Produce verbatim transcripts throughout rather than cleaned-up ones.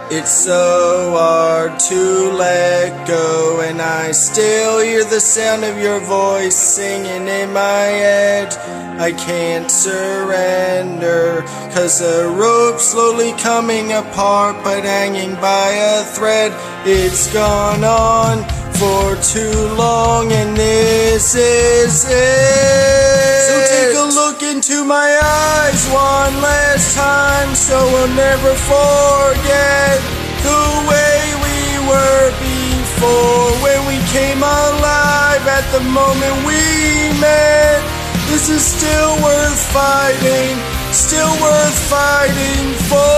It's so hard to let go, and I still hear the sound of your voice singing in my head. I can't surrender, 'cause the rope's slowly coming apart, but hanging by a thread. It's gone on for too long, and this is it. So take a look into my eyes one last time, so we'll never forget the way we were before, when we came alive at the moment we met. This is still worth fighting, still worth fighting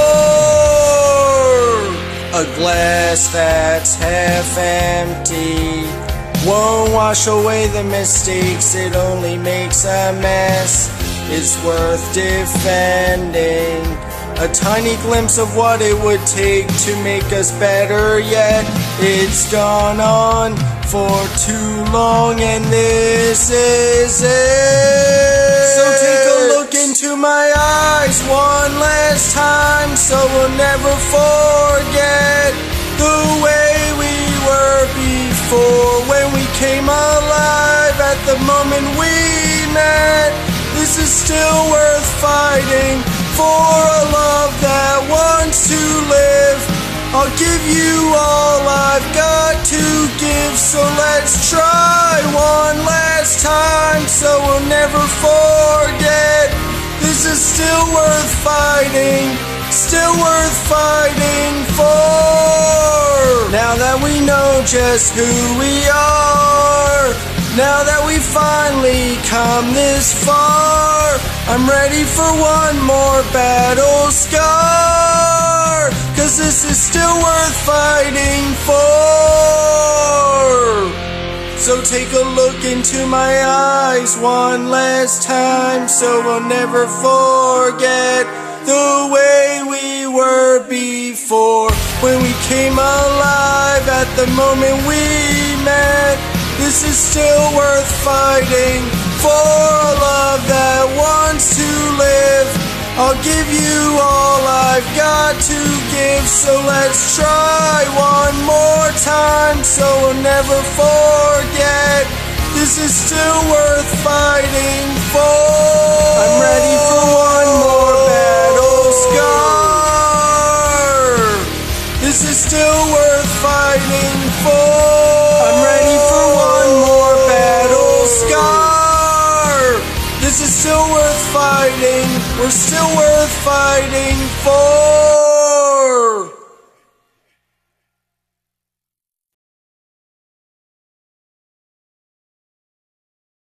for. A glass that's half empty won't wash away the mistakes, it only makes a mess. It's worth defending, a tiny glimpse of what it would take to make us better yet. It's gone on for too long, and this is it. So take a look into my eyes one last time, so we'll never forget the way we were before, when we came alive at the moment we met. This is still worth fighting for, a love that wants to live. I'll give you all I've got to give, so let's try one last time, so we'll never forget. This is still worth fighting, still worth fighting for. Now that we know just who we are, now that we finally come this far, I'm ready for one more battle scar, 'cause this is still worth fighting for. So take a look into my eyes one last time, so we'll never forget the way we were before, when we came alive at the moment we met. This is still worth fighting for, a love that wants to live. I'll give you all I've got to give, so let's try one more time, so we'll never forget. This is still worth fighting for. I'm ready for one more battle scar. This is still worth fighting for. I'm ready for one more battle scar. This is still worth fighting, we're still worth fighting for.